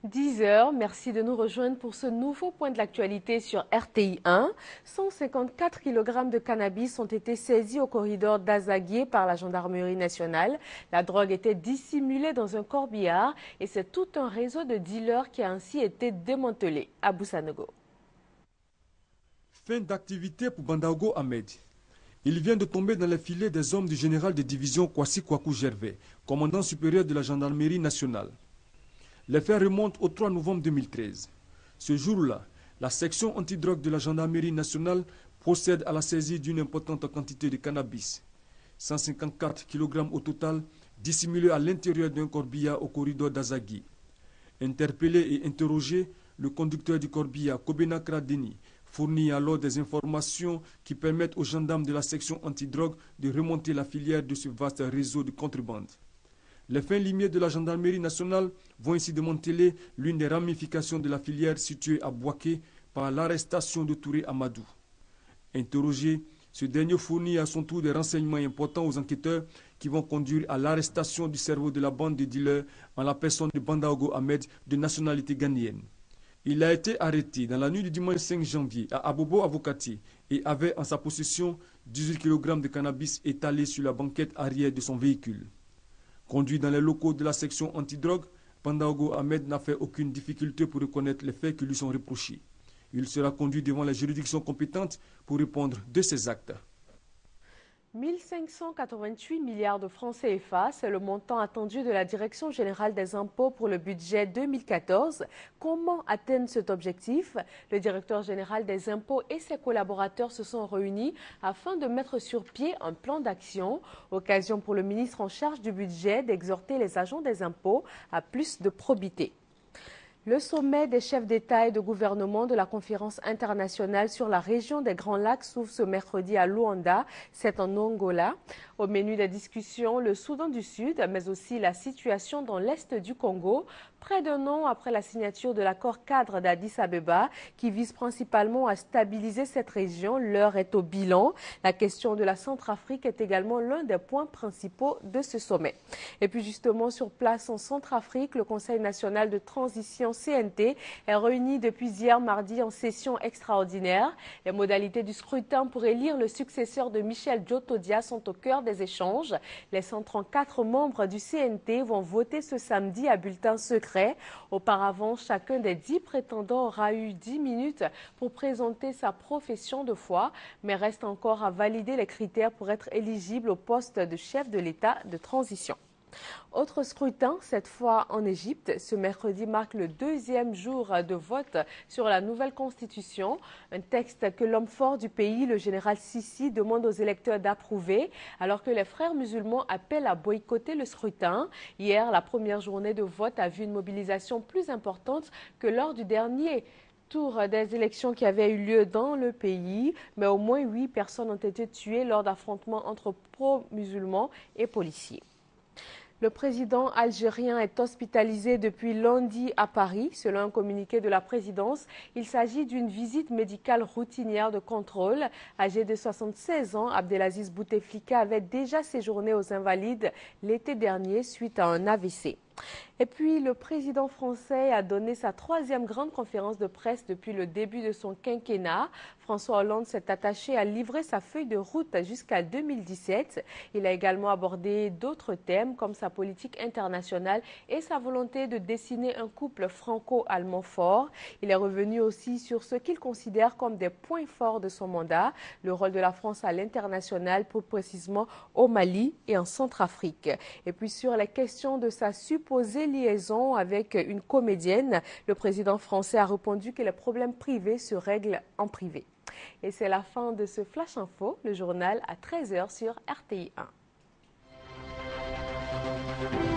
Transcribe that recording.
10 heures, merci de nous rejoindre pour ce nouveau point de l'actualité sur RTI 1. 154 kg de cannabis ont été saisis au corridor d'Azaguié par la gendarmerie nationale. La drogue était dissimulée dans un corbillard et c'est tout un réseau de dealers qui a ainsi été démantelé. Abou Sanogo. Fin d'activité pour Bandaogo Ahmed. Il vient de tomber dans les filets des hommes du général de division Kwasi Kwaku Gervais, commandant supérieur de la gendarmerie nationale. Les faits remontent au 3 novembre 2013. Ce jour-là, la section antidrogue de la gendarmerie nationale procède à la saisie d'une importante quantité de cannabis. 154 kg au total, dissimulés à l'intérieur d'un corbillard au corridor d'Azagui. Interpellé et interrogé, le conducteur du corbillard, Kobena Kradeni, fournit alors des informations qui permettent aux gendarmes de la section antidrogue de remonter la filière de ce vaste réseau de contrebande. Les fins limiers de la gendarmerie nationale vont ainsi démanteler l'une des ramifications de la filière située à Bouaké par l'arrestation de Touré Amadou. Interrogé, ce dernier fournit à son tour des renseignements importants aux enquêteurs qui vont conduire à l'arrestation du cerveau de la bande de dealers en la personne de Bandaogo Ahmed de nationalité ghanéenne. Il a été arrêté dans la nuit du dimanche 5 janvier à Abobo Avokati et avait en sa possession 18 kg de cannabis étalés sur la banquette arrière de son véhicule. Conduit dans les locaux de la section antidrogue, Bandaogo Ahmed n'a fait aucune difficulté pour reconnaître les faits qui lui sont reprochés. Il sera conduit devant les juridictions compétentes pour répondre de ses actes. 1588 milliards de francs CFA, c'est le montant attendu de la Direction générale des impôts pour le budget 2014. Comment atteindre cet objectif? Le directeur général des impôts et ses collaborateurs se sont réunis afin de mettre sur pied un plan d'action. Occasion pour le ministre en charge du budget d'exhorter les agents des impôts à plus de probité. Le sommet des chefs d'État et de gouvernement de la conférence internationale sur la région des Grands Lacs s'ouvre ce mercredi à Luanda, c'est en Angola. Au menu des discussions, le Soudan du Sud, mais aussi la situation dans l'Est du Congo, près d'un an après la signature de l'accord cadre d'Addis Abeba, qui vise principalement à stabiliser cette région. L'heure est au bilan. La question de la Centrafrique est également l'un des points principaux de ce sommet. Et puis justement, sur place en Centrafrique, le Conseil national de transition CNT est réuni depuis hier mardi en session extraordinaire. Les modalités du scrutin pour élire le successeur de Michel Djotodia sont au cœur des échanges. Les 134 membres du CNT vont voter ce samedi à bulletin secret. Auparavant, chacun des 10 prétendants aura eu 10 minutes pour présenter sa profession de foi, mais reste encore à valider les critères pour être éligible au poste de chef de l'État de transition. Autre scrutin, cette fois en Égypte. Ce mercredi marque le deuxième jour de vote sur la nouvelle constitution. Un texte que l'homme fort du pays, le général Sissi, demande aux électeurs d'approuver, alors que les frères musulmans appellent à boycotter le scrutin. Hier, la première journée de vote a vu une mobilisation plus importante que lors du dernier tour des élections qui avaient eu lieu dans le pays, mais au moins 8 personnes ont été tuées lors d'affrontements entre pro-musulmans et policiers. Le président algérien est hospitalisé depuis lundi à Paris. Selon un communiqué de la présidence, il s'agit d'une visite médicale routinière de contrôle. Âgé de 76 ans, Abdelaziz Bouteflika avait déjà séjourné aux Invalides l'été dernier suite à un AVC. Et puis, le président français a donné sa 3e grande conférence de presse depuis le début de son quinquennat. François Hollande s'est attaché à livrer sa feuille de route jusqu'à 2017. Il a également abordé d'autres thèmes comme sa politique internationale et sa volonté de dessiner un couple franco-allemand fort. Il est revenu aussi sur ce qu'il considère comme des points forts de son mandat, le rôle de la France à l'international, plus précisément au Mali et en Centrafrique. Et puis sur les questions de sa supposée liaison avec une comédienne, le président français a répondu que les problèmes privés se règlent en privé. Et c'est la fin de ce Flash Info, le journal à 13 h sur RTI 1.